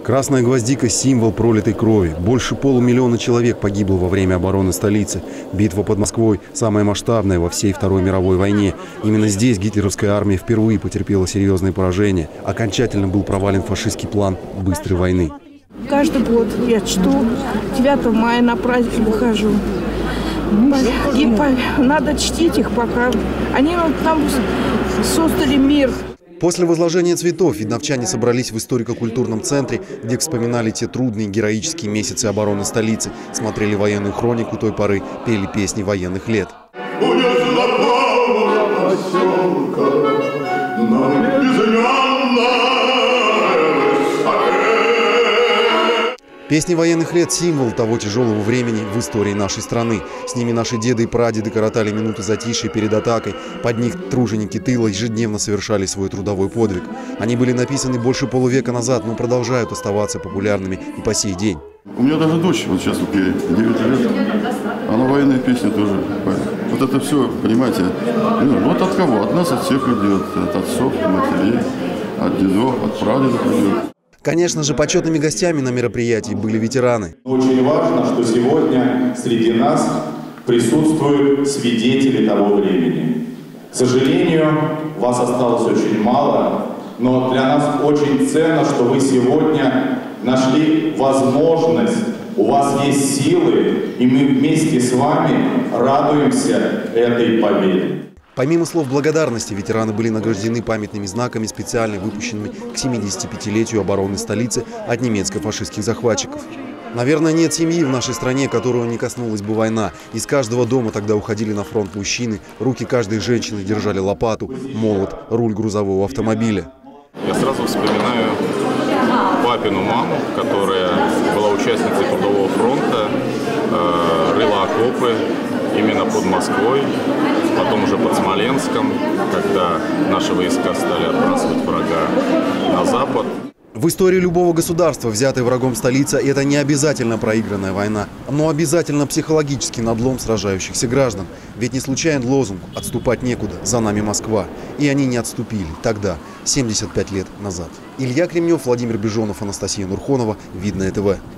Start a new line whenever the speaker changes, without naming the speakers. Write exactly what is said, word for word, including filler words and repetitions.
Красная гвоздика – символ пролитой крови. Больше полумиллиона человек погибло во время обороны столицы. Битва под Москвой – самая масштабная во всей Второй мировой войне. Именно здесь гитлеровская армия впервые потерпела серьезные поражения. Окончательно был провален фашистский план быстрой войны.
Каждый год я чту, девятого мая на праздник выхожу. И надо чтить их, пока они нам создали мир.
После возложения цветов видновчане собрались в историко-культурном центре, где вспоминали те трудные героические месяцы обороны столицы, смотрели военную хронику той поры, пели песни военных лет. Песни военных лет – символ того тяжелого времени в истории нашей страны. С ними наши деды и прадеды коротали минуты затишья перед атакой. Под них труженики тыла ежедневно совершали свой трудовой подвиг. Они были написаны больше полувека назад, но продолжают оставаться популярными и по сей день.
У меня даже дочь, вот сейчас вот ей девять лет, она военные песни тоже поет. Вот это все, понимаете, ну, вот от кого? От нас, от всех идет, от отцов, от матерей, от дедов, от прадедов идет.
Конечно же, почетными гостями на мероприятии были ветераны.
Очень важно, что сегодня среди нас присутствуют свидетели того времени. К сожалению, вас осталось очень мало, но для нас очень ценно, что вы сегодня нашли возможность, у вас есть силы, и мы вместе с вами радуемся этой победе.
Помимо слов благодарности, ветераны были награждены памятными знаками, специально выпущенными к семидесятипятилетию обороны столицы от немецко-фашистских захватчиков. Наверное, нет семьи в нашей стране, которую не коснулась бы война. Из каждого дома тогда уходили на фронт мужчины, руки каждой женщины держали лопату, молот, руль грузового автомобиля.
Я сразу вспоминаю папину маму, которая была участницей Трудового фронта, э, рыла окопы именно под Москвой, потом уже под Смоленском, когда наши войска стали отбрасывать врага на запад.
В истории любого государства, взятой врагом столица, это не обязательно проигранная война, но обязательно психологический надлом сражающихся граждан. Ведь не случайен лозунг «Отступать некуда, за нами Москва». И они не отступили тогда, семьдесят пять лет назад. Илья Кремнев, Владимир Бежонов, Анастасия Нурхонова. Видное ТВ.